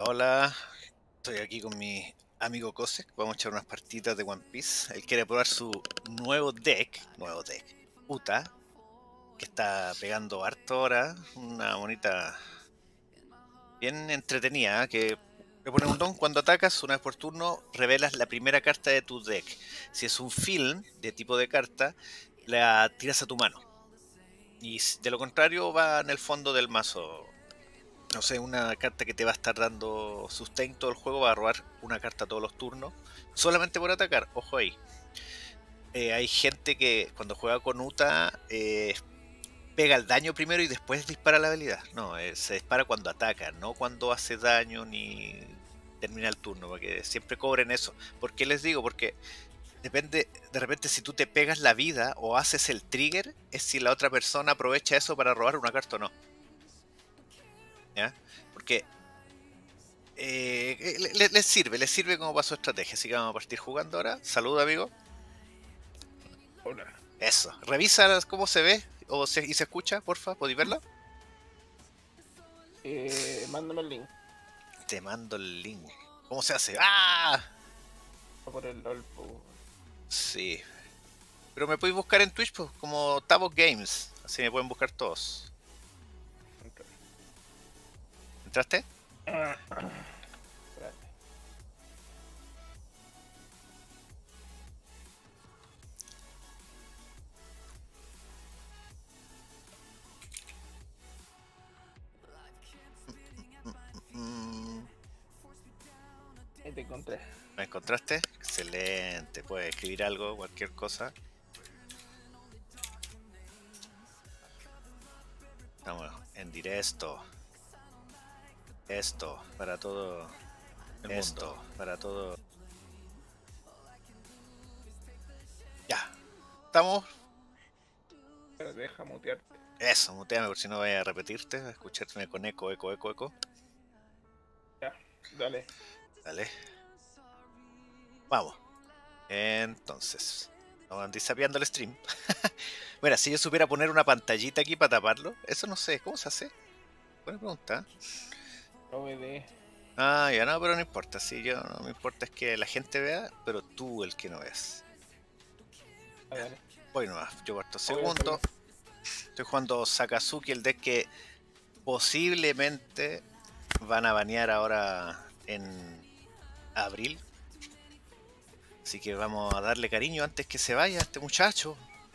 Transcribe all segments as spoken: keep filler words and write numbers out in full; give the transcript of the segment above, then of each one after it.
Hola, estoy aquí con mi amigo Kosek. Vamos a echar unas partidas de One Piece. Él quiere probar su nuevo deck, nuevo deck, Uta, que está pegando harto ahora. Una bonita, bien entretenida, ¿eh? Que le pone un don cuando atacas, una vez por turno, revelas la primera carta de tu deck. Si es un film de tipo de carta, la tiras a tu mano. Y de lo contrario, va en el fondo del mazo. No sé, una carta que te va a estar dando sustain todo el juego, va a robar una carta todos los turnos, solamente por atacar, ojo ahí. Eh, hay gente que cuando juega con Uta eh, pega el daño primero y después dispara la habilidad. No, eh, se dispara cuando ataca, no cuando hace daño ni termina el turno, porque siempre cobren eso. ¿Por qué les digo? Porque depende, de repente si tú te pegas la vida o haces el trigger, es si la otra persona aprovecha eso para robar una carta o no. ¿Ya? Porque Eh, le- le- les sirve, les sirve como para su estrategia. Así que vamos a partir jugando ahora. Saluda, amigo. Hola. Eso. Revisa cómo se ve o se, y se escucha, porfa. ¿Podéis verlo? Eh, mándame el link Te mando el link. ¿Cómo se hace? ¡Ah! por el LOL. po. Sí. Pero me podéis buscar en Twitch, pues, como Tavok Games. Así me pueden buscar todos. ¿Entraste? Ah, espérate. Mm, Ahí te encontré. ¿Me encontraste? Excelente. Puedes escribir algo, cualquier cosa. Estamos en directo. Esto, para todo el Esto, mundo. Para todo. Ya. ¿Estamos? Pero deja mutearte. Eso, muteame por si no voy a repetirte, a escucharme con eco, eco, eco, eco. Ya, dale. Dale. Vamos. Entonces, vamos a andar sapeando el stream. Mira, si yo supiera poner una pantallita aquí para taparlo, eso no sé, ¿cómo se hace? Buena pregunta. O B D. Ah, ya no, pero no importa. Si yo no me importa es que la gente vea, pero tú el que no veas. Ah, Ya. dale. Voy nomás, yo cuarto Obvio, segundo. obvio. Estoy jugando Sakazuki, el deck que posiblemente van a banear ahora en abril. Así que vamos a darle cariño antes que se vaya este muchacho.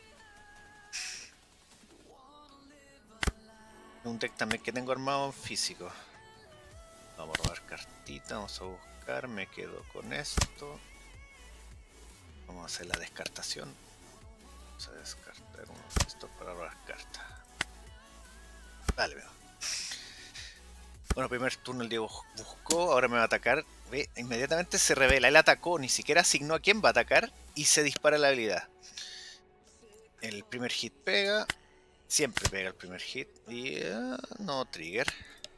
Un deck también que tengo armado en físico. Vamos a robar cartita, vamos a buscar, me quedo con esto. Vamos a hacer la descartación. Vamos a descartar uno de estos para robar cartas. Dale, veo. Bueno, primer turno el Diego buscó, ahora me va a atacar. Ve, inmediatamente se revela, él atacó, ni siquiera asignó a quién va a atacar y se dispara la habilidad. El primer hit pega, siempre pega el primer hit y uh, no trigger.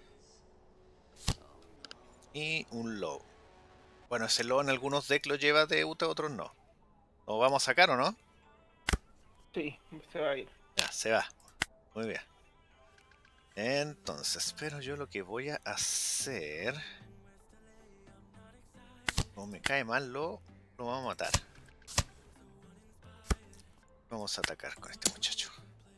Y un low. Bueno, ese low en algunos decks lo lleva de Uta, otros no. ¿Lo vamos a sacar o no? Sí, se va a ir. Ya, se va. Muy bien. Entonces, pero yo lo que voy a hacer... Como me cae mal, lo, lo vamos a matar. Vamos a atacar con este muchacho.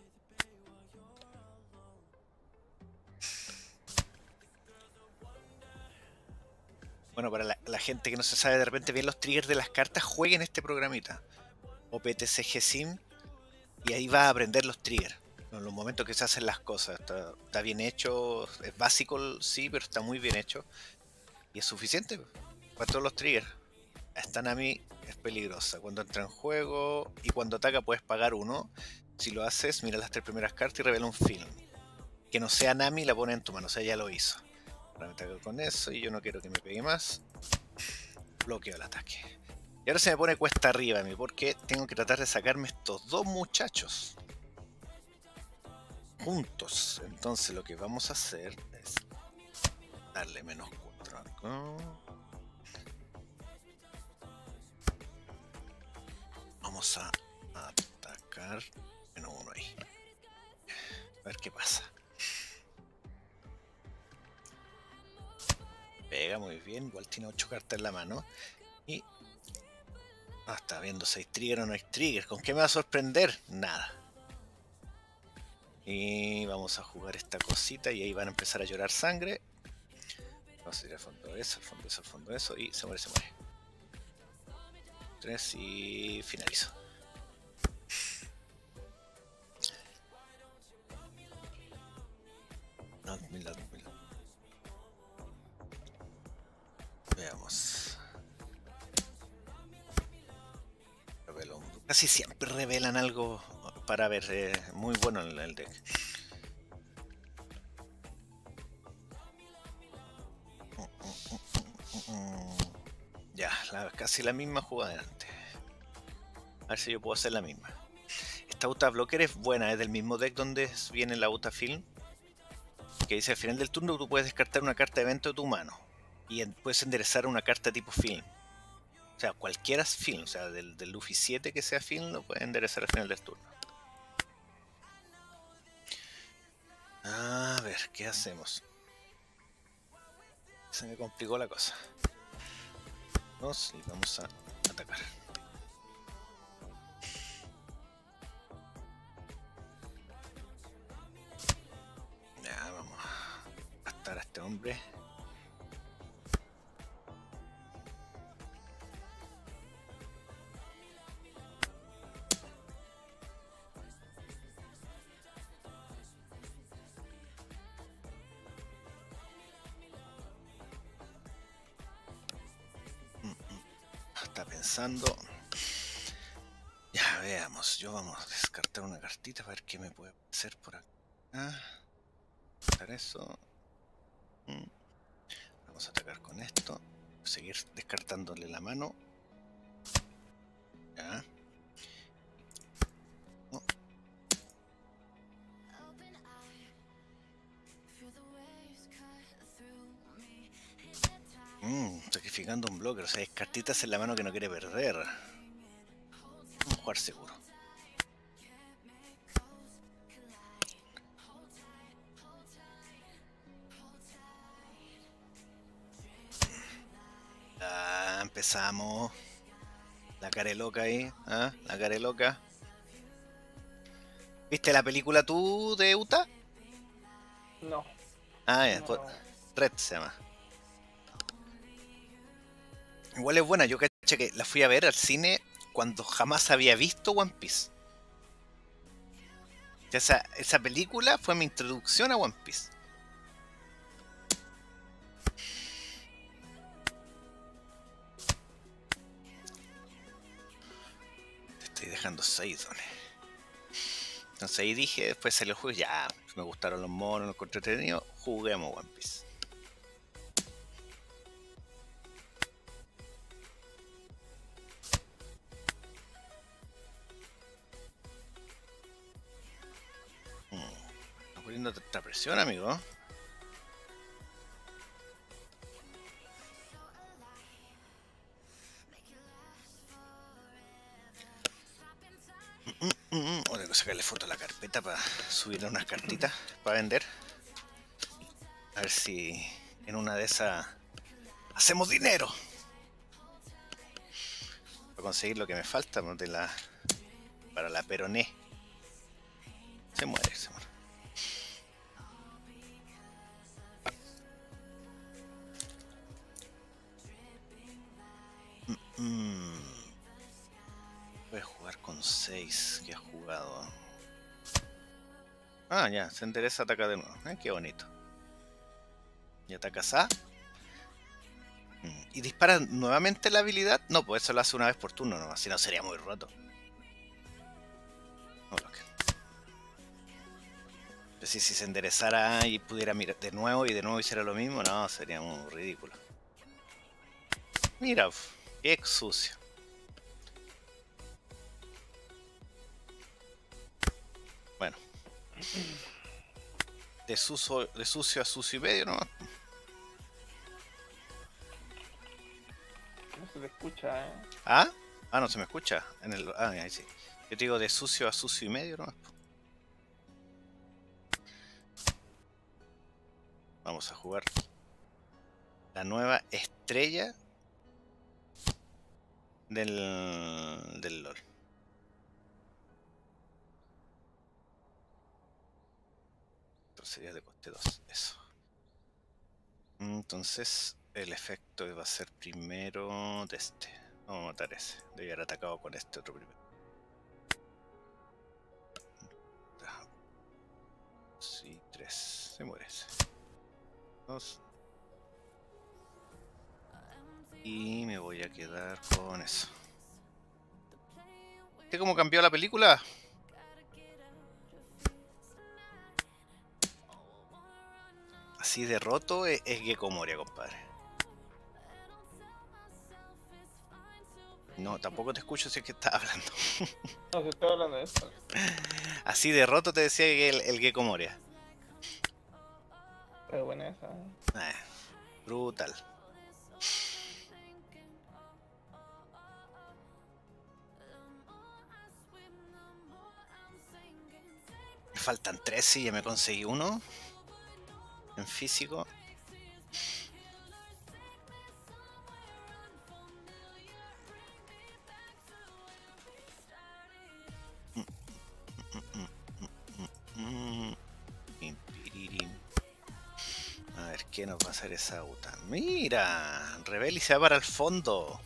Bueno, para la, la gente que no se sabe de repente bien los triggers de las cartas, jueguen este programita. O P T C G Sim. Y ahí va a aprender los triggers. En los momentos que se hacen las cosas. Está, está bien hecho. Es básico, sí, pero está muy bien hecho. Y es suficiente para todos los triggers. Esta Nami es peligrosa. Cuando entra en juego y cuando ataca puedes pagar uno. Si lo haces, mira las tres primeras cartas y revela un film. Que no sea Nami, la pone en tu mano. O sea, ya lo hizo. Ahora me ataco con eso y yo no quiero que me pegue más. Bloqueo el ataque. Y ahora se me pone cuesta arriba a mí porque tengo que tratar de sacarme estos dos muchachos juntos. Entonces lo que vamos a hacer es darle menos cuatro acá. Vamos a atacar menos uno ahí. A ver qué pasa. Pega muy bien, igual tiene ocho cartas en la mano. Y... Ah, está viendo seis trigger o no hay trigger. ¿Con qué me va a sorprender? Nada. Y vamos a jugar esta cosita y ahí van a empezar a llorar sangre. Vamos a ir al fondo de eso, al fondo de eso, al fondo de eso. Y se muere, se muere. Tres y finalizo. No, mil, mil. Veamos. Revelo. Casi siempre revelan algo para ver, eh, muy bueno en el deck. Ya, la, casi la misma jugada de antes. A ver si yo puedo hacer la misma. Esta Uta Blocker es buena, es del mismo deck donde viene la Uta Film. Que dice al final del turno tú puedes descartar una carta de evento de tu mano. Y en, puedes enderezar una carta tipo Film. O sea, cualquiera es Film. O sea, del, del Luffy siete que sea Film lo puedes enderezar al final del turno. A ver, ¿qué hacemos? Se me complicó la cosa. Dos y vamos a atacar. Ya, vamos a gastar a este hombre. Está pensando. Ya, veamos. Yo vamos a descartar una cartita para ver qué me puede hacer por acá. Descartar eso. Vamos a atacar con esto. Seguir descartándole la mano. Ya. No. Mm, sacrificando un blocker. O sea, es cartitas en la mano que no quiere perder. Vamos a jugar seguro. Ah, empezamos. La cara loca ahí. ¿Ah? La cara loca. ¿Viste la película tú de Uta? No. Ah, ya, No. Red se llama. Igual es buena, yo caché que la fui a ver al cine cuando jamás había visto One Piece. Esa, esa película fue mi introducción a One Piece. Te estoy dejando seis dones. Entonces ahí dije, después salió el juego, ya, me gustaron los monos, los encontré entretenidos, juguemos One Piece. Está poniendo tanta presión, amigo. Mm, mm, mm. O tengo que sacarle foto a la carpeta para subirle unas cartitas para vender. A ver si en una de esas hacemos dinero. Para conseguir lo que me falta de la, para la peroné. Se muere, se muere. Mm, mm. Puedes jugar con seis que has jugado. Ah, ya, se endereza, ataca de nuevo. Eh, qué bonito. Y atacas A. Mm. Y dispara nuevamente la habilidad. No, pues eso lo hace una vez por turno nomás, si no sería muy roto. No, lo que... Pues si, si se enderezara y pudiera mirar de nuevo y de nuevo hiciera lo mismo, no, sería muy ridículo. Mira, uf, qué sucio. Bueno. De, sucio, de sucio a sucio y medio nomás. No se te escucha, eh. ¿Ah? Ah, no se me escucha. En el... Ah, ahí sí. Yo te digo de sucio a sucio y medio nomás. Vamos a jugar la nueva estrella del, del LOL. Sería de coste dos, eso. Entonces el efecto va a ser primero de este. Vamos a matar ese. Debe haber atacado con este otro primero. Sí, tres. Se muere ese. Dos. Y me voy a quedar con eso. ¿Viste cómo cambió la película? Así de roto es, es Gecko Moria, compadre. No, tampoco te escucho si es que estás hablando. No, si estoy hablando de esto. Así de roto te decía que el, el Gecko Moria. Pero buena esa. Ah, brutal. Me faltan tres y ya me conseguí uno. En físico. A ver, ¿qué nos va a hacer esa Uta? ¡Mira! Rebel y se va para el fondo.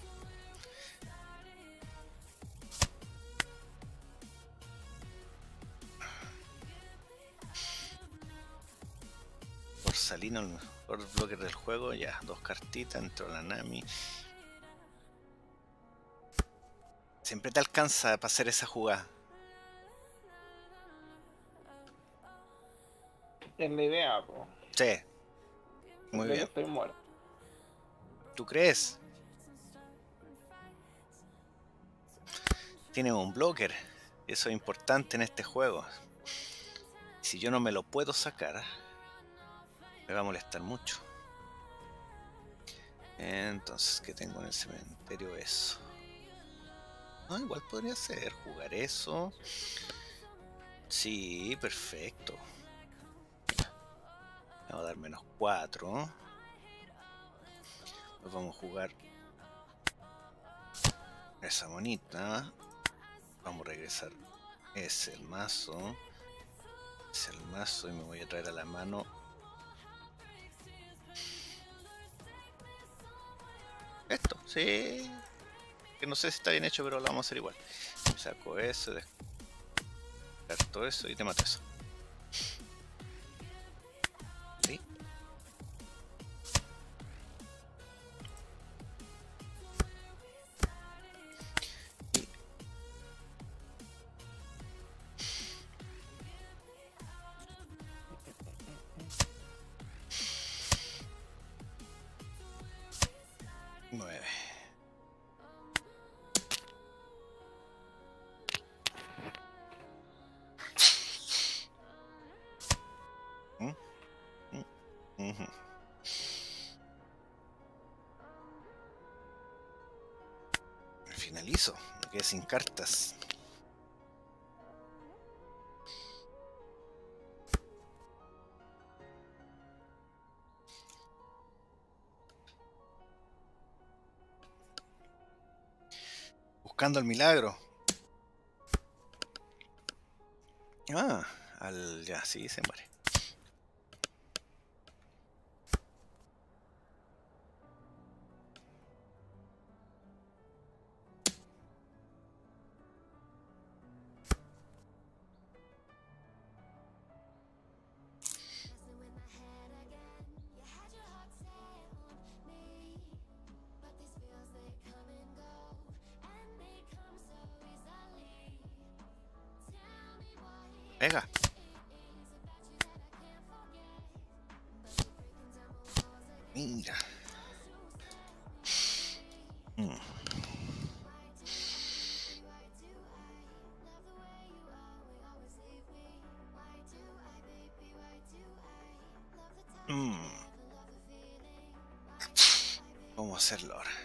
Por Salino, el mejor blocker del juego. Ya, dos cartitas. Entró la Nami. Siempre te alcanza para hacer esa jugada. Es la idea, po. Sí. Muy Creo que bien. estoy muerto. ¿Tú crees? Tiene un blocker. Eso es importante en este juego. Si yo no me lo puedo sacar, me va a molestar mucho. Entonces, ¿qué tengo en el cementerio? Eso. Ah, igual podría ser. Jugar eso. Sí, perfecto. Vamos a dar menos cuatro. Pues vamos a jugar esa monita. Vamos a regresar. Es el mazo. Es el mazo y me voy a traer a la mano esto, sí. Que no sé si está bien hecho, pero lo vamos a hacer igual. Me saco eso, descarto eso y te mato eso. ¿Sí? nueve. ¿Mm? ¿Mm? Uh-huh. Me finalizo, me quedé sin cartas. Buscando el milagro. Ah, al ya, sí, se muere. Venga. Mira. Mm. Mm. ¿Cómo hacerlo ahora?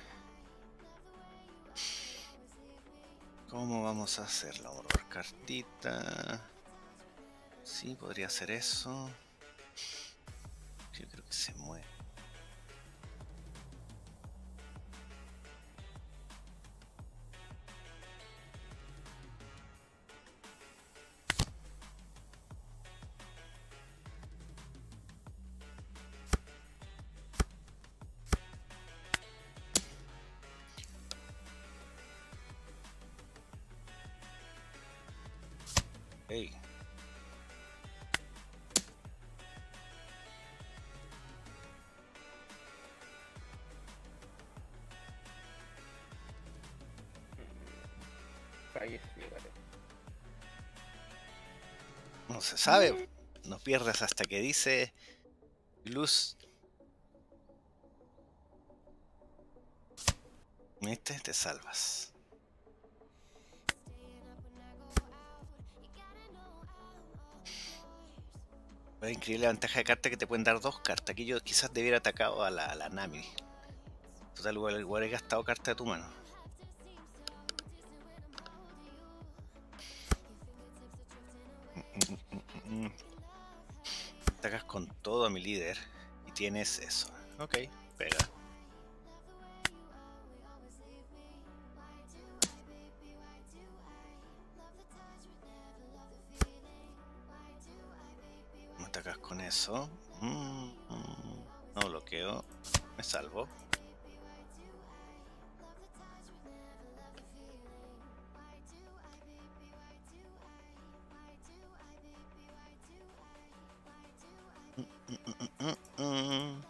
¿Cómo vamos a hacerlo? Vamos a robar cartita. Sí, podría hacer eso. Yo creo que se mueve. Hey. Ahí sí, vale. No se sabe. No pierdas hasta que dice luz. ¿Viste? Te salvas. Es increíble la ventaja de carta que te pueden dar dos cartas. Aquí yo quizás debiera atacado a la, a la Nami. Total, igual, igual he gastado carta de tu mano. Atacas con todo a mi líder y tienes eso. Ok, pega. Me atacas con eso. Mm, mm, no bloqueo. Me salvo. Mm, mm, mm, mm, mm.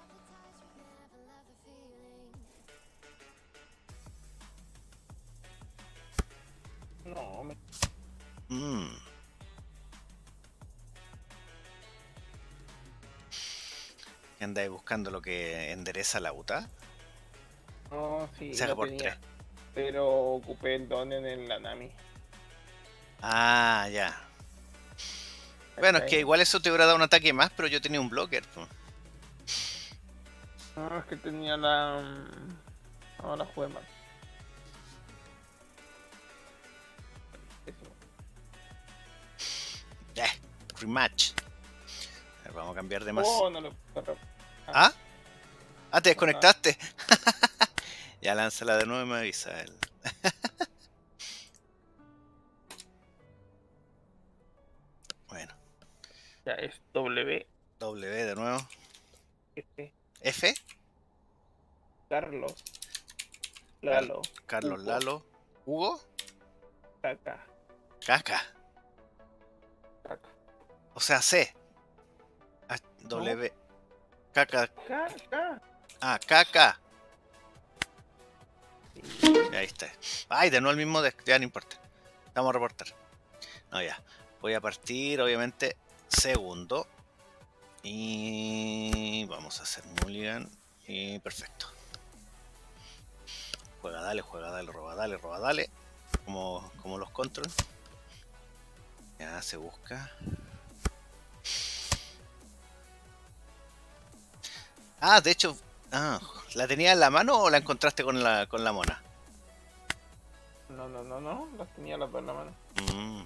No, me... Mm. ¿Andáis buscando lo que endereza la U T A? no, sí, Se haga lo por tenía. tres. Pero ocupé el don en el Nanami. Ah, ya. Bueno, es que ¿Cachai? igual eso te hubiera dado un ataque más, pero yo tenía un blocker. Po. No, es que tenía la... mm, no, la jugué mal. Pésimo. Ya, rematch. A ver, vamos a cambiar de más. Oh, no lo... ¿Ah? Ah, te Ajá. desconectaste. Ya lánzala de nuevo y me avisa él. Bueno, Ya es W, W de nuevo. F, F. Carlos, Car- Lalo, Carlos Hugo, Lalo. Hugo. Caca, Caca. Caca. O sea, C. Ah, W. Caca. Caca. Ah, Caca. Sí. Ahí está. Ay, de nuevo el mismo deck. Ya no importa. Vamos a reportar. No, ya. Voy a partir, obviamente, segundo. Y vamos a hacer mulligan. Y perfecto. Juega, dale, juega, dale, roba, dale, roba, dale. Como, como los control. Ya se busca. Ah, de hecho. Ah, ¿la tenía en la mano o la encontraste con la, con la mona? No, no, no, no, las tenía las dos en la mano. Mm.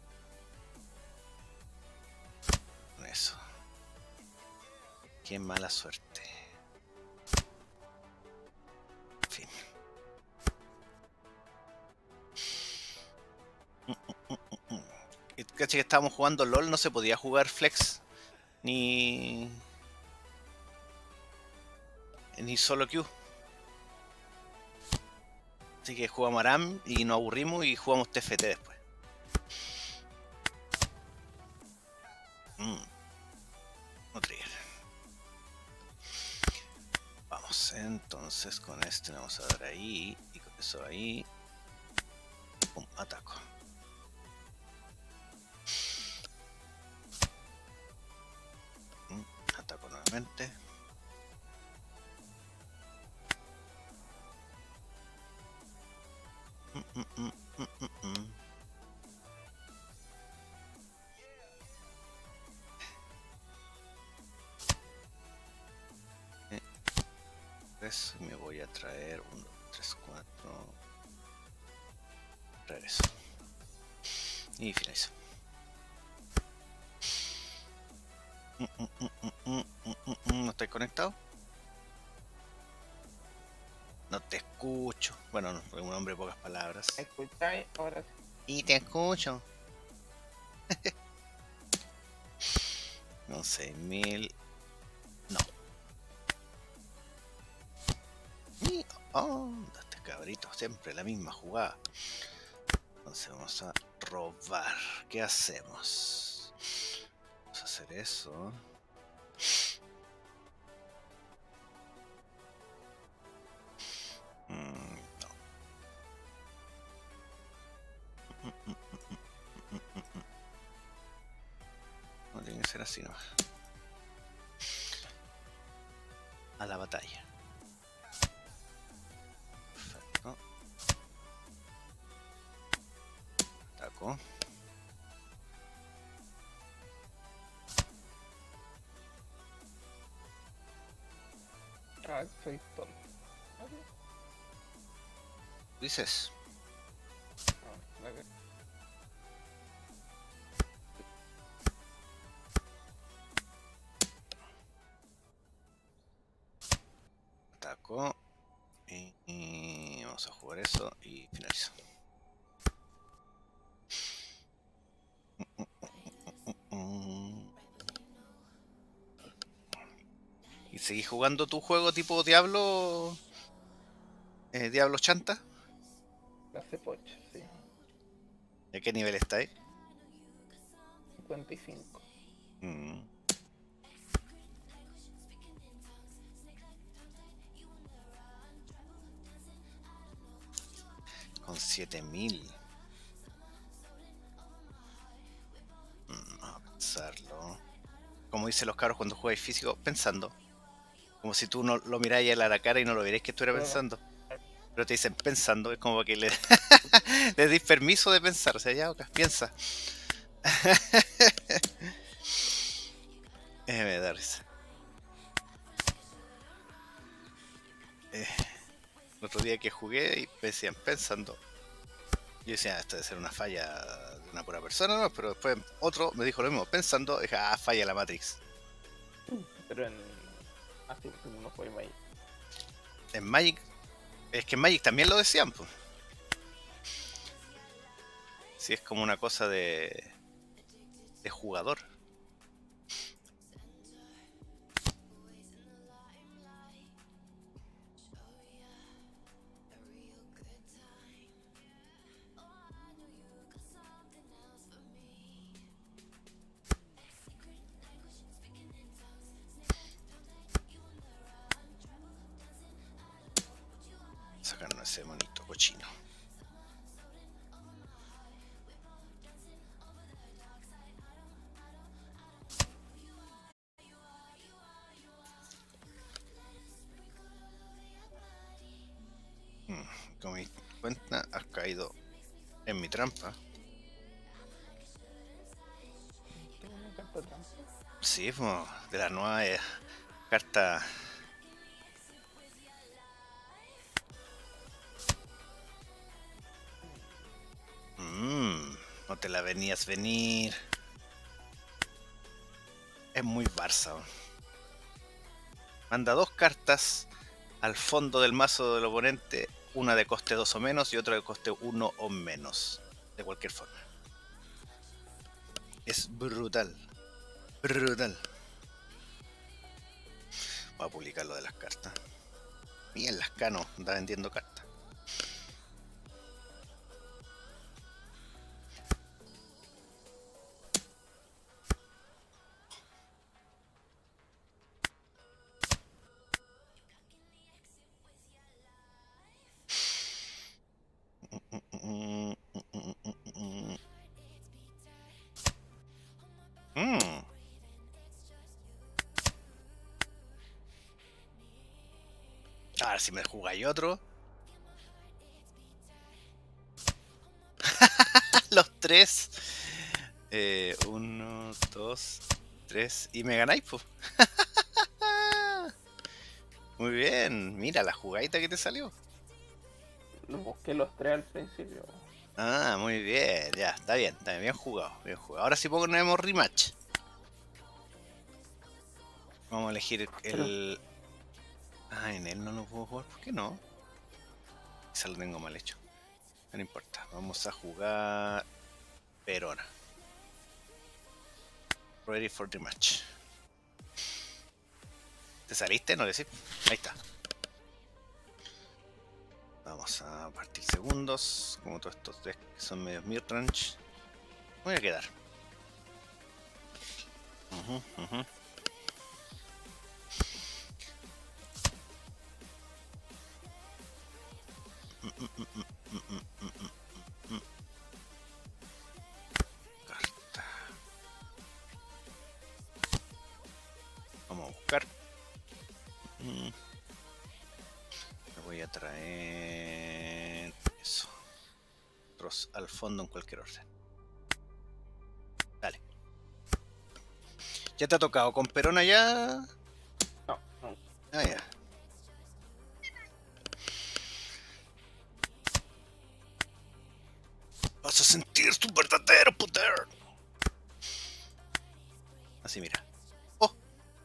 Eso. Qué mala suerte. En fin. Mm, mm, mm, mm. Y caché que estábamos jugando LOL, no se podía jugar flex. Ni. Ni solo Q. Así que jugamos Aram y nos aburrimos y jugamos T F T después. Mm. No trigger. Vamos, entonces con este le vamos a dar ahí. Y con eso ahí. Pum, ataco. Mm, ataco nuevamente. Mm, mm, mm, mm, mm, mm. Eso, me voy a traer uno, tres, cuatro. Regreso. Y finalizo. Mm, mm, mm, mm, mm, mm, mm. ¿No estoy conectado? No te escucho. Bueno, no, soy un hombre de pocas palabras. ¿Me escucháis? Ahora sí. Y te escucho. No sé, mil. No. Y- Oh, este cabrito, siempre la misma jugada. Entonces vamos a robar. ¿Qué hacemos? Vamos a hacer eso. Mm, no. No tiene que ser así nomás. A la batalla. Perfecto. Ataco. Ah, soy tonto. Dices. Ah, ok. Ataco. Y, y vamos a jugar eso y finalizo. ¿Y seguís jugando tu juego tipo Diablo? Eh, ¿Diablo Chanta? La cepocha, sí. ¿De qué nivel estáis? cincuenta y cinco. Mm. Con siete mil. Mm, vamos a pensarlo. Como dicen los cabros cuando jugáis físico, pensando. Como si tú no lo miráis a la cara y no lo vierais que estuviera Pero no. pensando. Pero te dicen pensando, es como que le, le deis permiso de pensar. O sea, ya, ok, piensa. Eh, me da risa. Eh, el otro día que jugué y me decían pensando. Yo decía, esto debe ser una falla de una pura persona, ¿no? Pero después otro me dijo lo mismo, pensando, dije, ah, falla la Matrix. Pero en. Así como no fue ahí. En Magic, es que en Magic también lo decían, pues. Sí, es como una cosa de, de jugador. Sacarnos ese monito cochino. Hmm, Con mi cuenta has caído en mi trampa. Tengo una carta trampa. Sí, pues, de la nueva eh, carta. Mmm, no te la venías venir. Es muy Barça. ¿No? Manda dos cartas al fondo del mazo del oponente, una de coste dos o menos y otra de coste uno o menos. De cualquier forma. Es brutal. Brutal. Voy a publicar lo de las cartas. Y en las Cano anda vendiendo cartas. Mm. A ver si me jugáis otro. Los tres. Eh, uno, dos, tres. Y me ganáis, pues. Muy bien. Mira la jugadita que te salió. Los busqué los tres al principio. Ah, muy bien. Ya, está bien. Está bien, bien jugado. Bien jugado. Ahora sí ponemos rematch. Vamos a elegir el... Ah, en él no lo puedo jugar. ¿Por qué no? Quizá lo tengo mal hecho. No importa. Vamos a jugar... Verona. Ready for the match. ¿Te saliste? No decís. Ahí está. Vamos a partir segundos. Como todos estos decks que son medios midrange. Voy a quedar. Uh-huh, uh-huh. Mm, mm, mm, mm, mm, mm, mm, mm. Carta. Vamos a buscar. Mm. Me voy a traer eso. Otros al fondo en cualquier orden. Dale. ¿Ya te ha tocado con Perona ya? No, no. Ah, ya. Vas a sentir tu verdadero poder. Así, mira. Oh.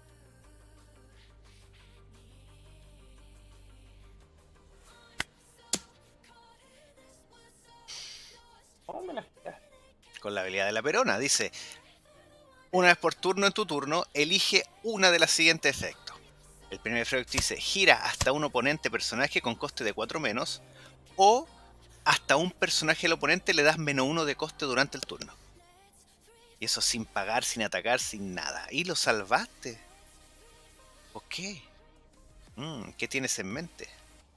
¿Cómo me la quitas? Con la habilidad de la Perona, dice: una vez por turno en tu turno, elige una de las siguientes efectos. El primer efecto dice: gira hasta un oponente personaje con coste de cuatro menos, o hasta un personaje del oponente le das menos uno de coste durante el turno. Y eso sin pagar, sin atacar, sin nada. Y lo salvaste. ¿Por qué? Mm, ¿qué tienes en mente?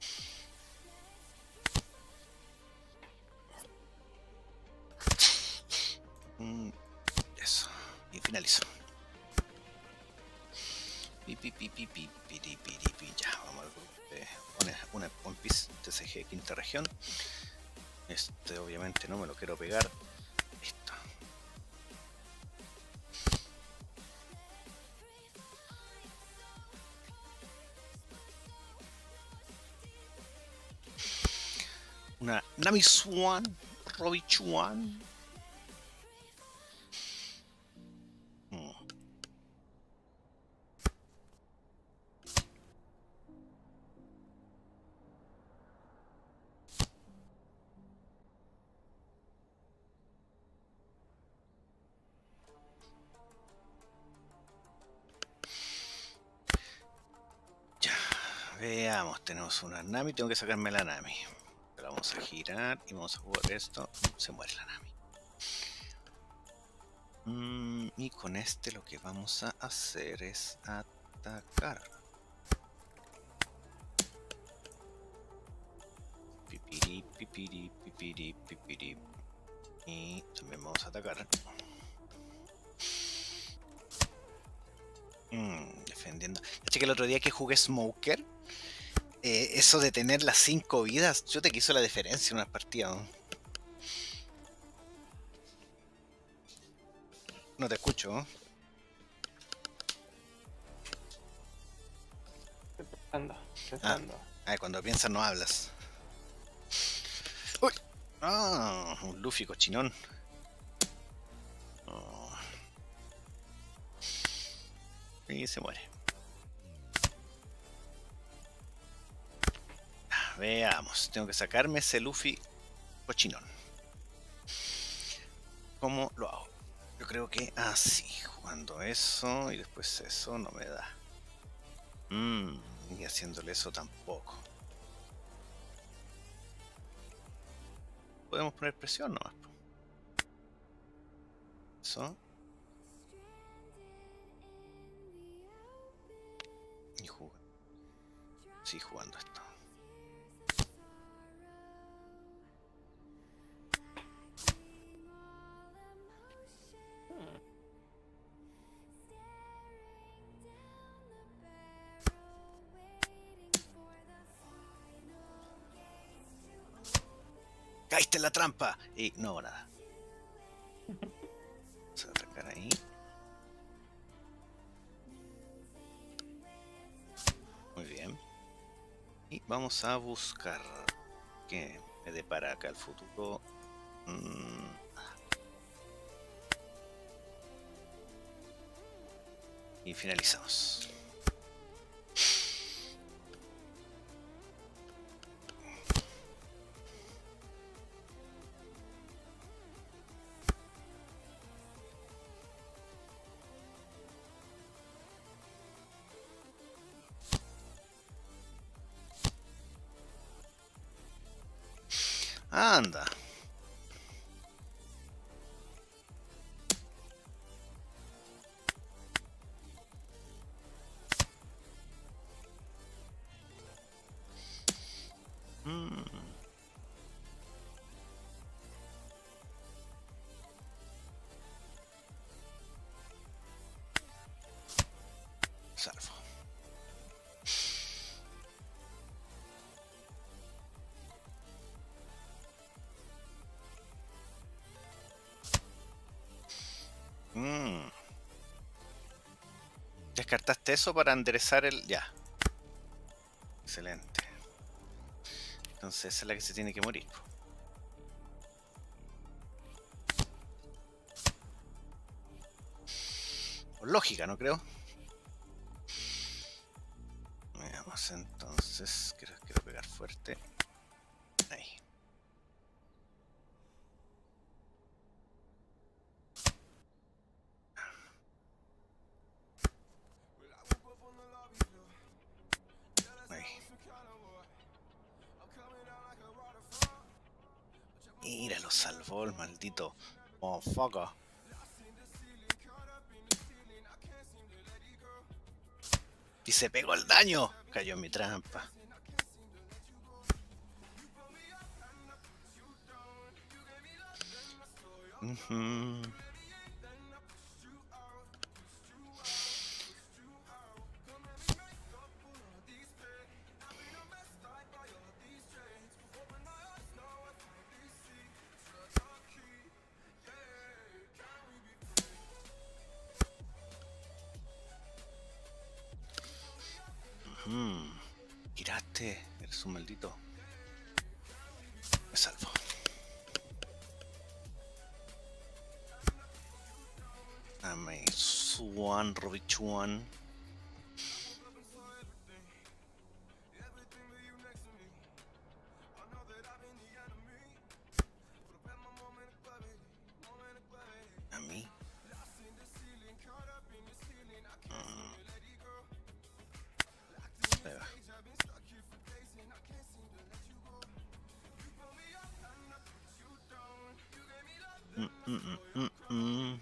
Mm, eso. Y finalizo. Pi, pi, pi, pi, pi, pi, pi, pi, pi. Ya, vamos al grupo de una, una One Piece T C G quinta región. Este obviamente no me lo quiero pegar. Listo. Una Nami Swan, Robbie Chuan. Hmm. Ya, veamos, tenemos una Nami, tengo que sacarme la Nami. La vamos a girar y vamos a jugar esto. Se muere la Nami. Mm, y con este lo que vamos a hacer es atacar. Pipiri, pipiri, pipiri, pipiri. Y también vamos a atacar. Mm, defendiendo. Caché que el otro día que jugué Smoker, eh, eso de tener las cinco vidas, yo te quiso la diferencia en una partida, ¿no? No te escucho, ¿no? Estoy pensando, pensando. Ah, cuando piensas no hablas. ¡Uy! Ah, un Luffy cochinón. Oh. Y se muere. Ah, veamos, tengo que sacarme ese Luffy cochinón. ¿Cómo lo hago? Yo creo que así, jugando eso y después eso no me da. Mmm, y haciéndole eso tampoco. Podemos poner presión nomás. Eso. Y jugar. Sí, jugando esto. Hmm. ¡Caíste en la trampa! Y no hago nada. Vamos a atacar ahí. Muy bien. Y vamos a buscar que me depara acá el futuro. Mm. Y finalizamos. Anda. Mm. Salvo. Mm. Descartaste eso para enderezar el... Ya. Excelente. Entonces esa es la que se tiene que morir. Por lógica, ¿no creo? Veamos entonces. Quiero, quiero pegar fuerte. Ahí. Ahí. Mira, lo salvó el maldito motherfucker. Y se pegó el daño. Cayó en mi trampa. Uh-huh. Uh-huh. Giraste, eres un maldito. Me salvo. Dame Swan, Robichuan. A mí. Uh, ahí va. Mm, mm, mm, mm, mm.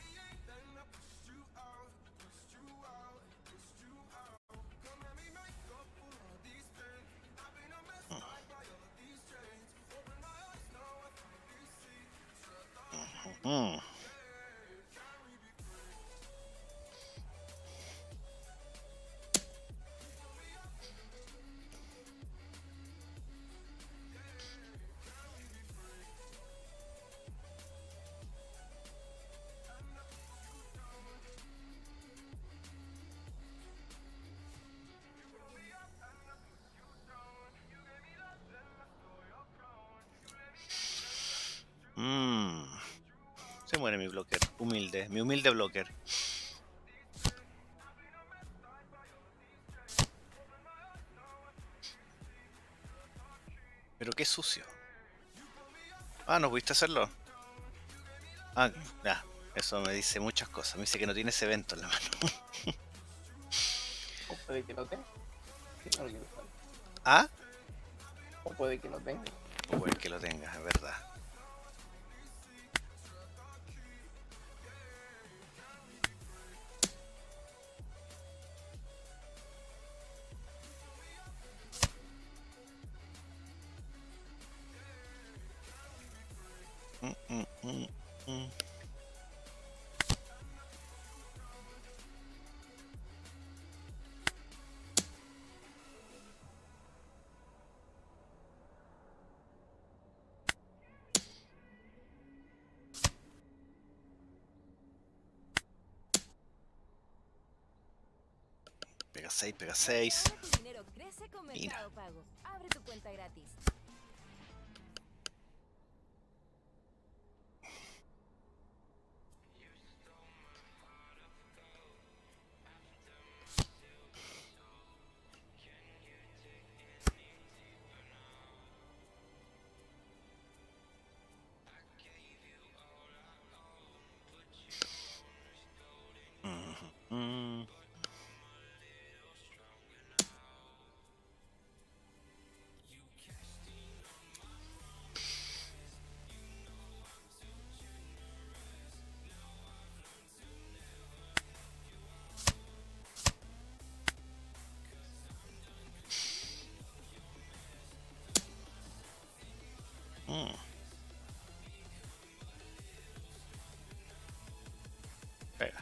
Mm. Mm. Se muere mi blocker, humilde, mi humilde blocker. Pero qué sucio. Ah, ¿no pudiste hacerlo? Ah, ya. Eso me dice muchas cosas. Me dice que no tienes evento en la mano. O puede que lo tenga. Si no, quién sabe. ¿Ah? O puede que lo tenga. O puede que lo tengas, es verdad. Mm, mm, mm, mm. Pega seis, pega seis. Ahora tu dinero crece con Mira. Mercado Pago. Abre tu cuenta gratis. Mm, mm. Mm. Pega.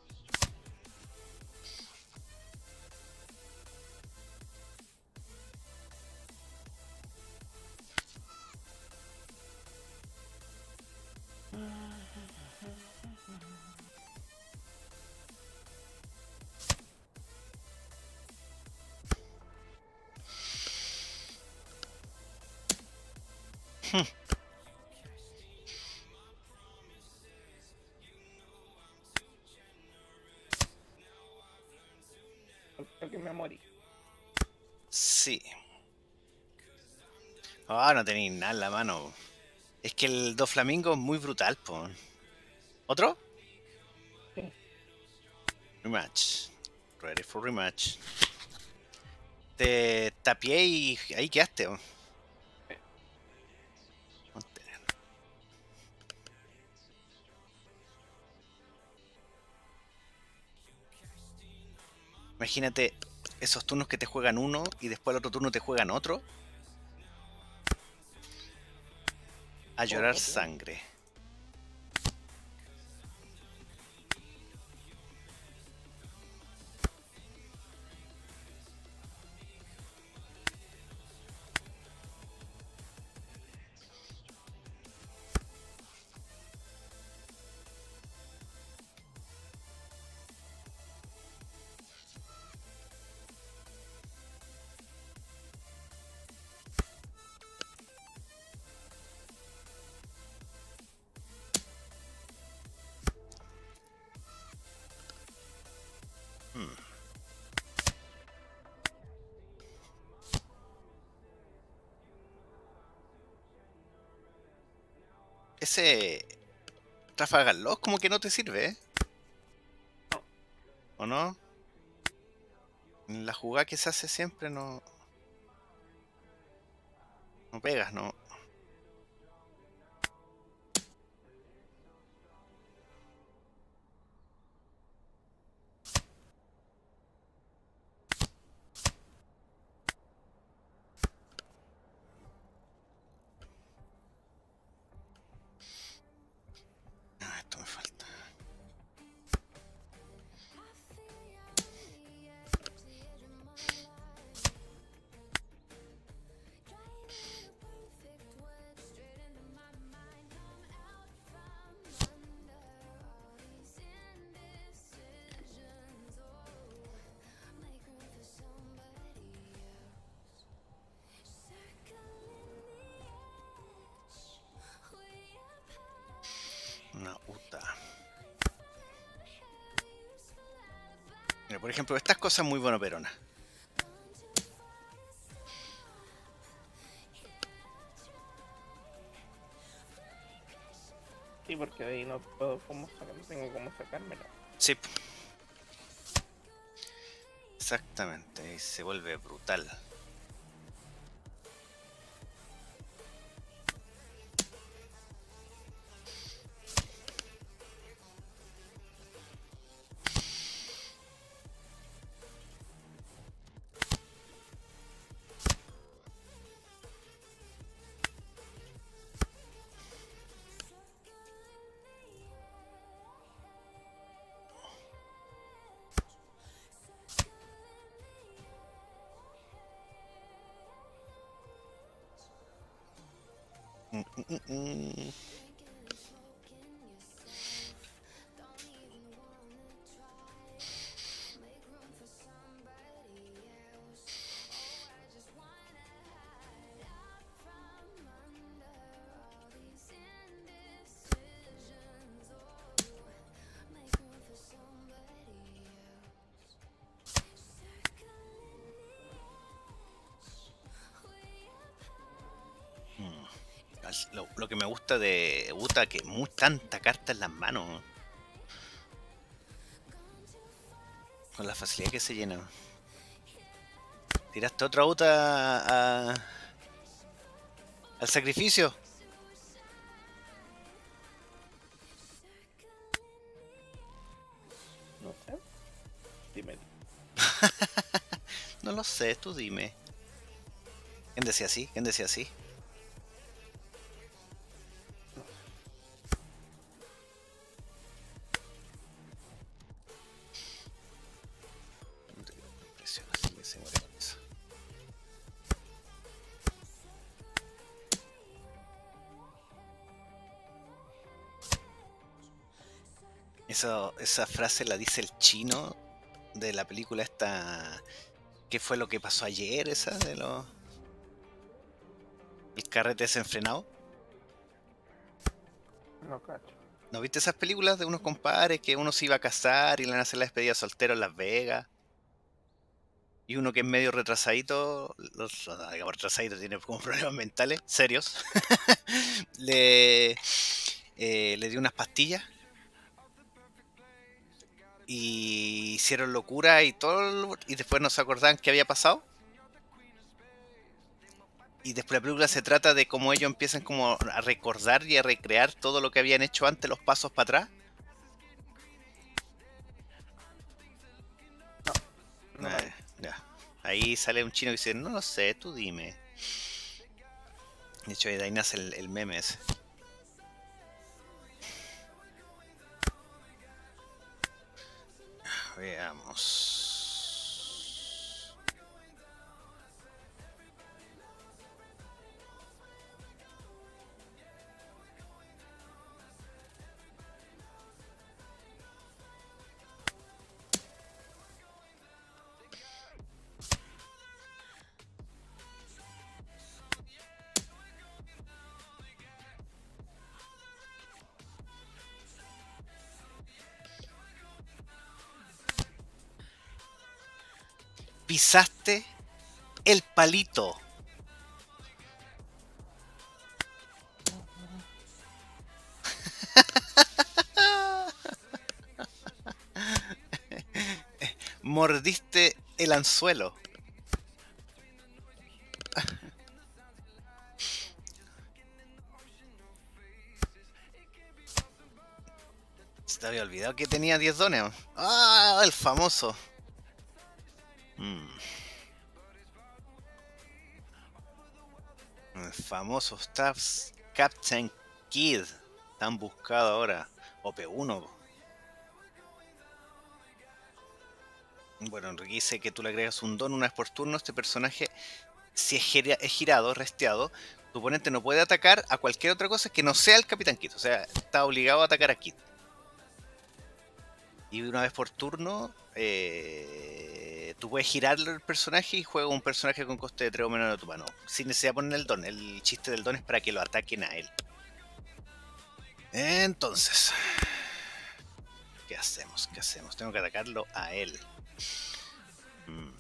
Creo que me morí. Sí. Ah, no tenéis nada en la mano. Es que el Doflamingo es muy brutal, po. ¿Otro? Sí. Rematch. Ready for rematch. Te tapié y ahí quedaste. po. Imagínate esos turnos que te juegan uno y después el otro turno te juegan otro. A llorar Otro. sangre. Hmm. Ese Trafalgar Law como que no te sirve, ¿eh? No. ¿O no? En la jugada que se hace siempre no... No pegas, no. Ah, esto me falta. Una Uta. Mira, por ejemplo, estas cosas muy bueno perona. Sí, porque de ahí no puedo cómo sacar, no tengo cómo sacármelo. Sí. Exactamente, y se vuelve brutal. Mm, mm, mm, mm. Mm. Lo, lo que me gusta de Uta que muy tanta carta en las manos. Con la facilidad que se llena. ¿Tiraste otra Uta a- al sacrificio? No sé. Dime. No lo sé, tú dime. ¿Quién decía así? ¿Quién decía así? Eso, esa frase la dice el chino de la película esta. ¿Qué fue lo que pasó ayer? Esa de los. El carrete desenfrenado. No cacho. ¿No viste esas películas de unos compadres que uno se iba a casar y le van a hacer la despedida soltero en Las Vegas? Y uno que es medio retrasadito, los, no, digamos retrasadito, tiene como problemas mentales serios, le, eh, le dio unas pastillas y hicieron locura y todo, y después no se acordaban qué había pasado. Y después la película se trata de cómo ellos empiezan como a recordar y a recrear todo lo que habían hecho antes, los pasos para atrás. No la vi. Eh, ya. Ahí sale un chino que dice, no lo sé, tú dime. De hecho, de ahí nace el, el meme ese. Veamos. Pisaste el palito. Mordiste el anzuelo. Se te había olvidado que tenía diez dones. Ah, el famoso. Mm. El famoso Staffs Captain Kidd. Tan buscado ahora. O P uno. Bueno, Enrique dice que tú le agregas un don una vez por turno. Este personaje, si es, gira, es girado, resteado, tu oponente no puede atacar a cualquier otra cosa que no sea el Capitán Kidd. O sea, está obligado a atacar a Kidd. Y una vez por turno, eh, tú puedes girarle el personaje y juega un personaje con coste de tres o menos de tu mano. Sin necesidad de poner el don. El chiste del don es para que lo ataquen a él. Entonces, ¿qué hacemos? ¿Qué hacemos? Tengo que atacarlo a él. Mm.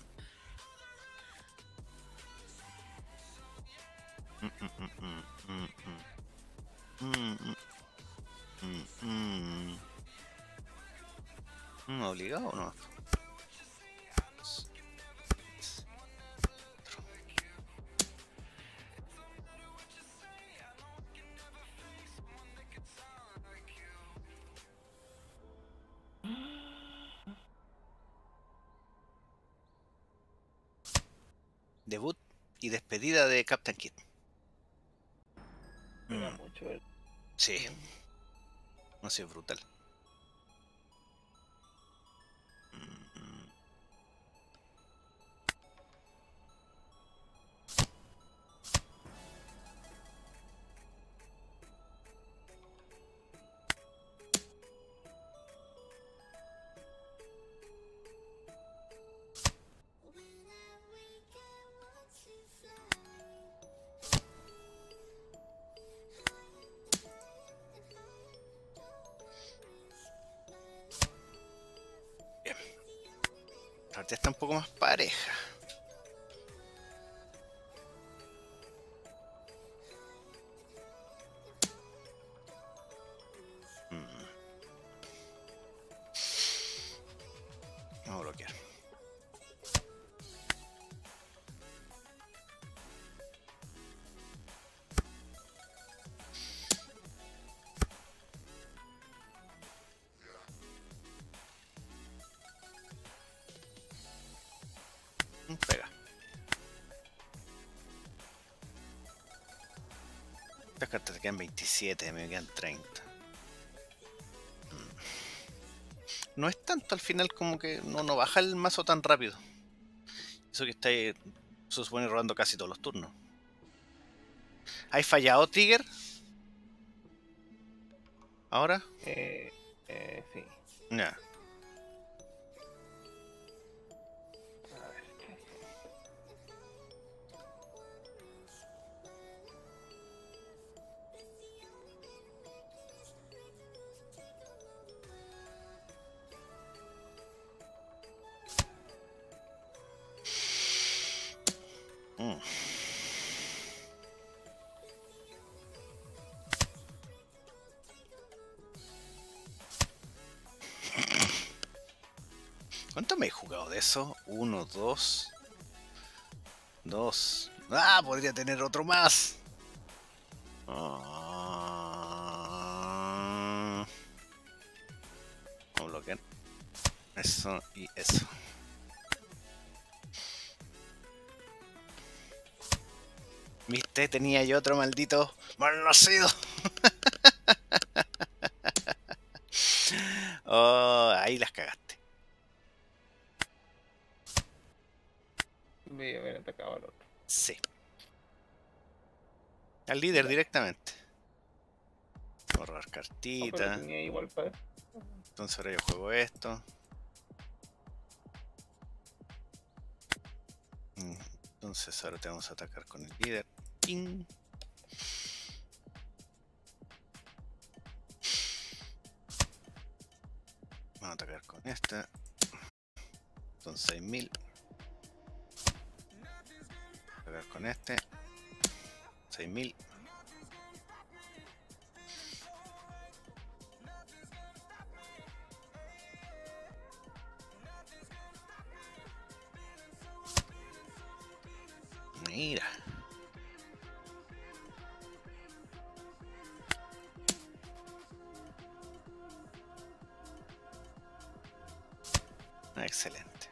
Mm, mm, mm, mm, mm, mm, mm, mm, mm, ¿obligado o no? Debut y despedida de Captain Kidd. Pega Mm, mucho el- sí, no ha sido brutal. Mm, mm. Bien. La partida está un poco más pareja. Mm. Vamos a bloquear. Mm, Pega. Estas cartas te quedan veintisiete, me quedan treinta. Mm. No es tanto al final como que no, no baja el mazo tan rápido. Eso que está ahí, se supone robando casi todos los turnos. ¿Hay fallado Trigger? ¿Ahora? Eh, eh, sí. Ya. A ver, ¿qué? Mm. ¿Cuánto me he jugado de eso? Uno, dos. Dos. ¡Ah! Podría tener otro más. Ah. Vamos a bloquear. Eso y eso. ¿Viste? Tenía yo otro maldito mal nacido. Oh, ahí las cagaste. Voy a haber atacado al otro. Sí. Al líder Ya. directamente. Voy a robar No, pero cartita. tenía igual para. Entonces ahora yo juego esto. Entonces ahora te vamos a atacar con el líder. ¡Ping! Vamos a atacar con esta. Son seis mil. Atacar con este. seis mil. Mira. Excelente.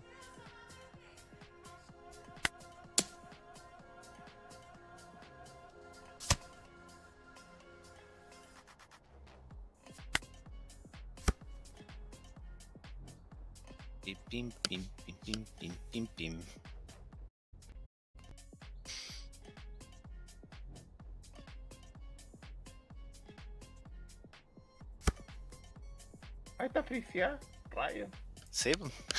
Pim, pim, pim, pim, pim, pim, pim, pim. Ahí está Frisia. Rayo. Sí.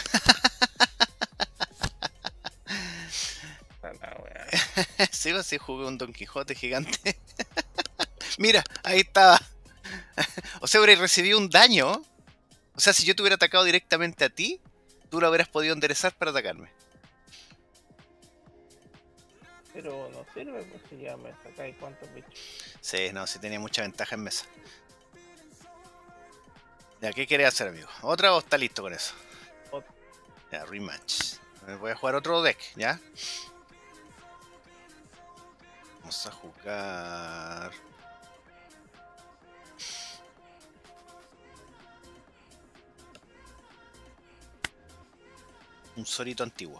A la wea. Sí, pues sí, jugué un Don Quijote gigante. Mira, ahí estaba. O sea, habría recibido un daño. O sea, si yo te hubiera atacado directamente a ti, tú lo hubieras podido enderezar para atacarme. Pero no sirve, pues si ya me sacáis cuántos bichos. Sí, no, sí tenía mucha ventaja en mesa. Ya, ¿qué querés hacer, amigo? ¿Otra o está listo con eso? Otra. Ya, rematch. Voy a jugar otro deck, ¿ya? Vamos a jugar... un Zorito antiguo.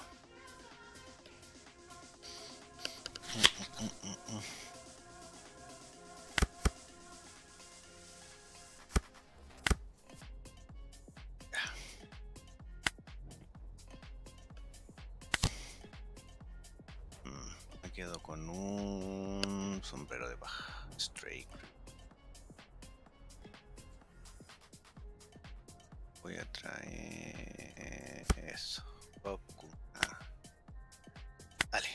Me quedo con un sombrero de paja. Stray. Voy a traer eso. Goku. Ah. Dale.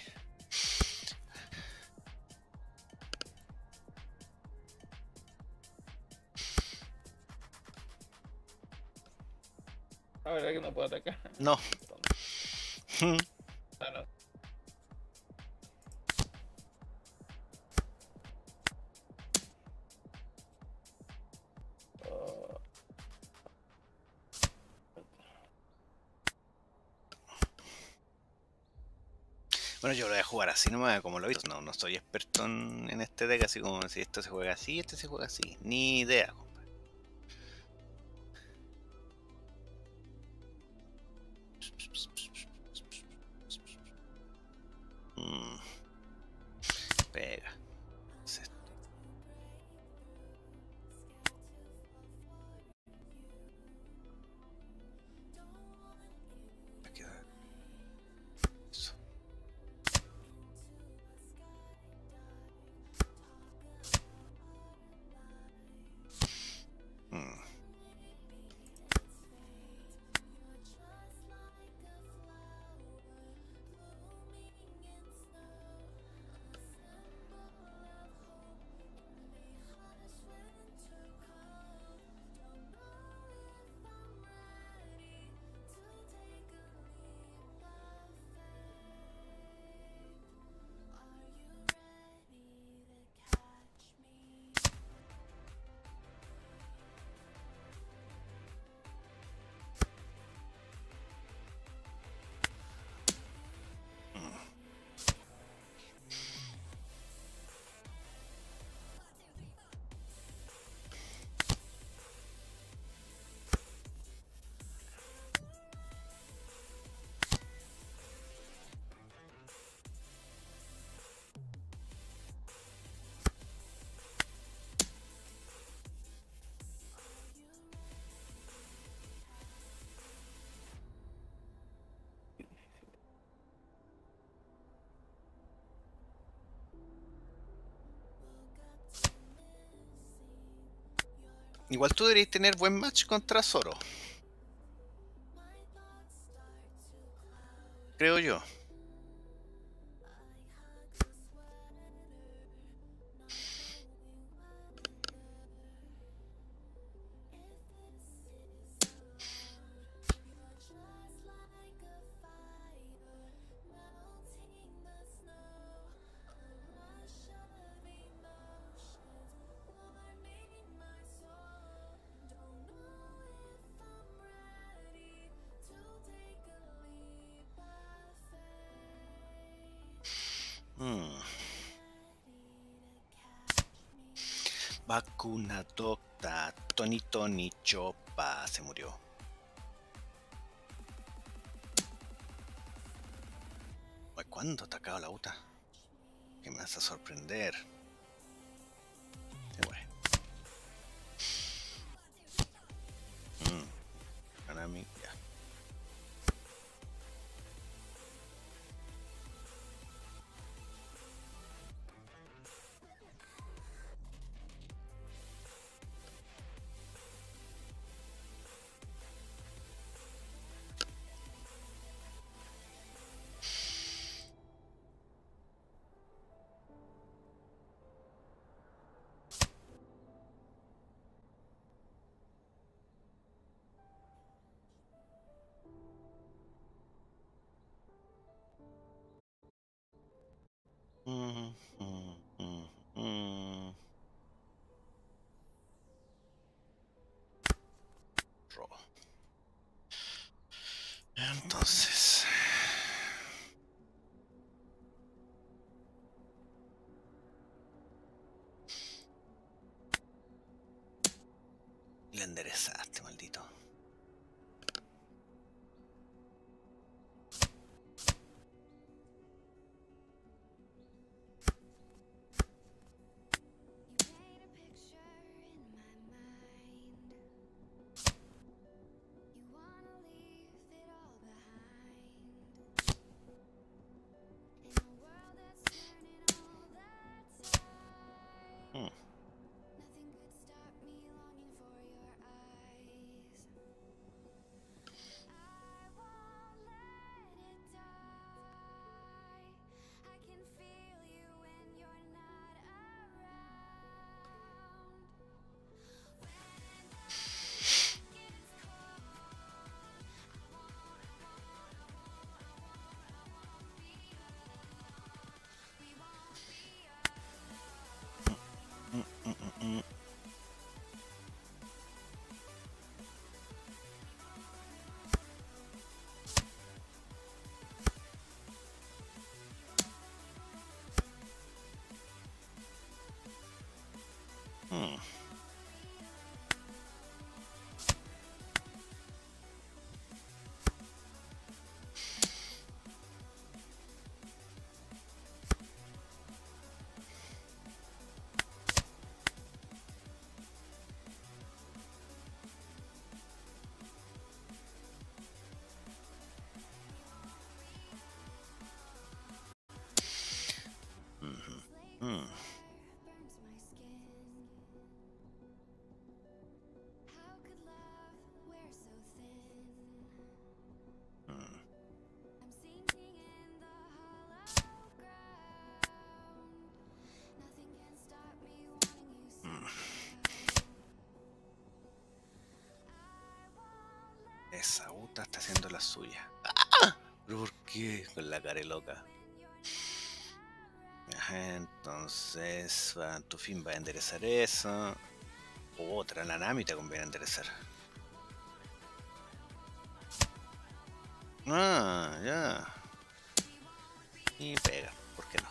La verdad que no puedo atacar. No. Ah, no. Oh, Bueno, yo lo voy a jugar así nomás, como lo he visto. No, no soy experto en, en este deck, así como si esto se juega así, este se juega así. Ni idea, compadre. Mm. Pega. Es esto. Me queda eso. Mm. Igual tú deberías tener buen match contra Zoro. Creo yo. Hmm. Vacuna docta, Tony Tony Chopa se murió. Ay, ¿cuándo atacaba la Uta? Que me vas a sorprender. Se muere. Mm. Kanami, ya. Mm, mm, mm, mm. Ro. Entonces. Le enderezaste, maldito. Hmm. Mm, mm, mm, mm. Hmm. Mhm. Hmm. Hmm. Hmm. Esa Uta está haciendo la suya. ¡Ah! ¿Pero por qué? Con la cara loca. Ajá, entonces, va, tu fin va a enderezar eso. O otra, la Nami te conviene enderezar. Ah, ya. Y pega, ¿por qué no?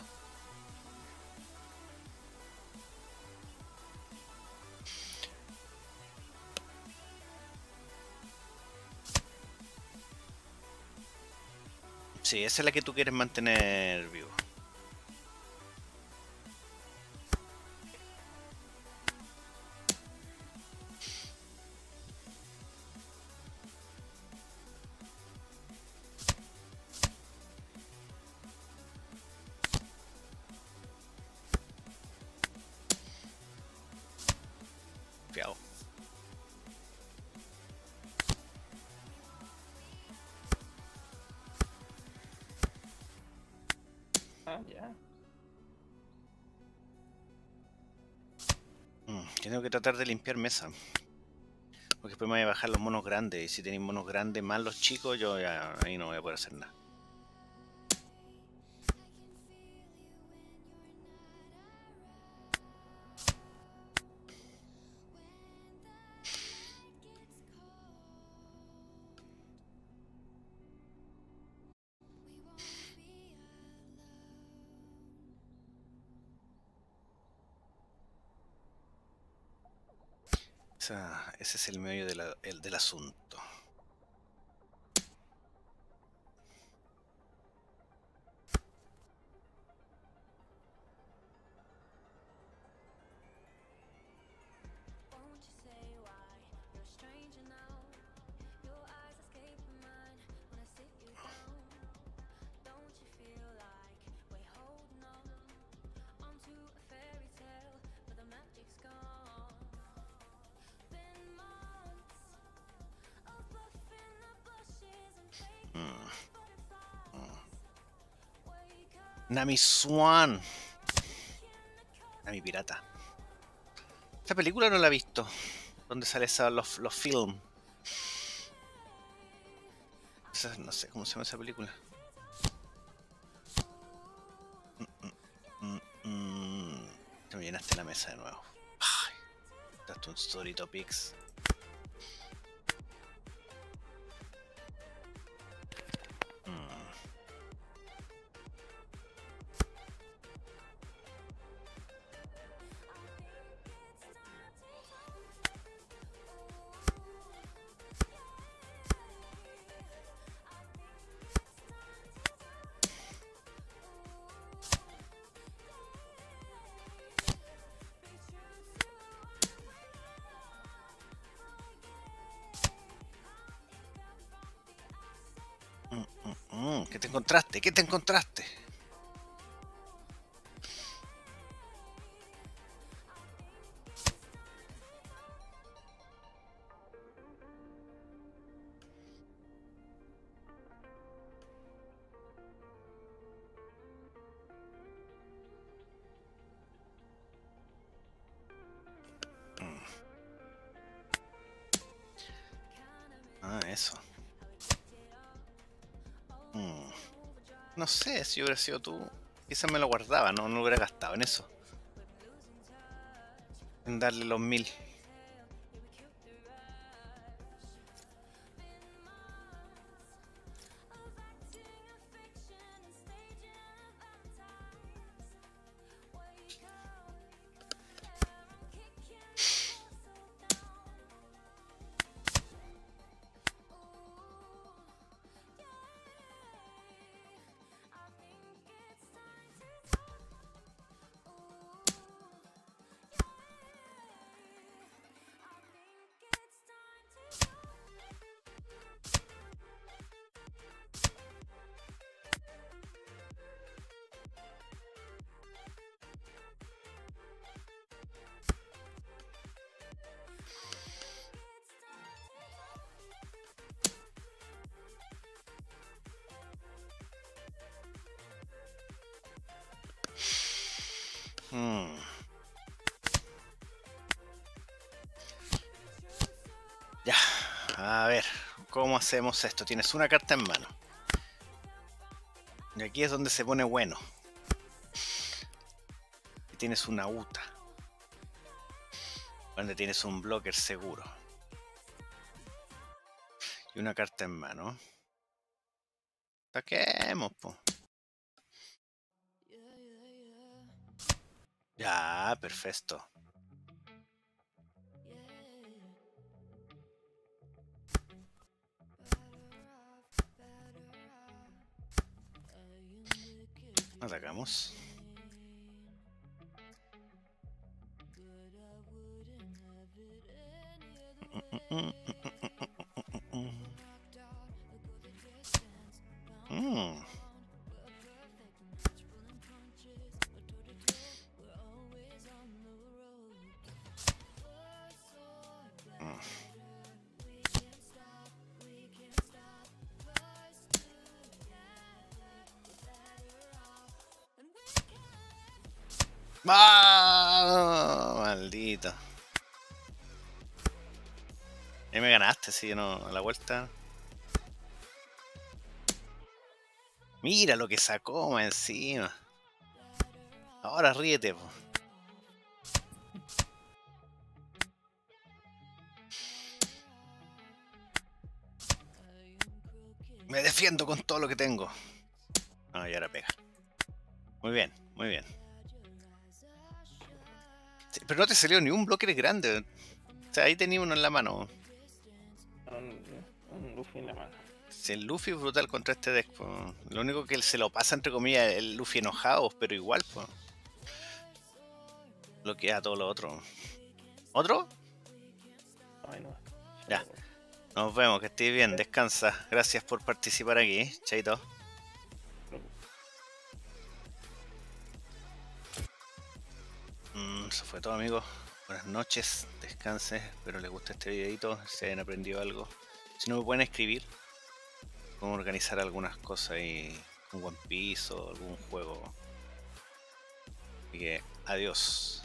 Sí, esa es la que tú quieres mantener vivo. Fiao. ya. Mm, tengo que tratar de limpiar mesa. Porque después me voy a bajar los monos grandes. Y si tenéis monos grandes más los chicos, yo ya ahí no voy a poder hacer nada. O sea, ese es el medio de la- el, del asunto. Nami Swan. Nami Pirata. Esta película no la he visto. ¿Dónde sale esa, los, los film? Esa, no sé cómo se llama esa película. Mm, mm, mm. Te me llenaste la mesa de nuevo. Ay, daste un Story Topics. Mm, mm, mm. ¿Qué te encontraste? ¿Qué te encontraste? Ah, eso. Mm. No sé, si hubiera sido tú, quizás me lo guardaba, no, no lo hubiera gastado en eso. En darle los mil. Hmm. Ya, a ver, ¿cómo hacemos esto? Tienes una carta en mano. Y aquí es donde se pone bueno. Y tienes una UTA. Donde tienes un blocker seguro. Y una carta en mano. Saquemos, po. Ya, perfecto. Atacamos. Mm. ¡Ah! Maldito. Ahí me ganaste, sí, no, a la vuelta. Mira lo que sacó más encima. Ahora ríete, po. Me defiendo con todo lo que tengo. Ah, y ahora pega. Muy bien, muy bien. Sí, pero no te salió ni un bloque grande. O sea, ahí tenía uno en la mano. Un, un Luffy en la mano. Si el Luffy es brutal contra este deck, po. Lo único que él se lo pasa entre comillas es el Luffy enojado, pero igual, pues. Bloquea todo lo otro. ¿Otro? Ay, no. Ya. Nos vemos, que estés bien, descansa. Gracias por participar aquí, chaito. Mm, eso fue todo, amigos. Buenas noches, descansen. Espero les guste este videito, si hayan aprendido algo. Si no, me pueden escribir cómo organizar algunas cosas y con One Piece o algún juego. Así que, adiós.